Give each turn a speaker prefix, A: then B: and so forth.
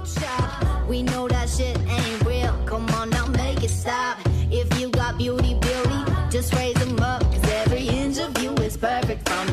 A: Child, we know that shit ain't real. Come on now, make it stop. If you got beauty, just raise them up. 'Cause every inch of you is perfect from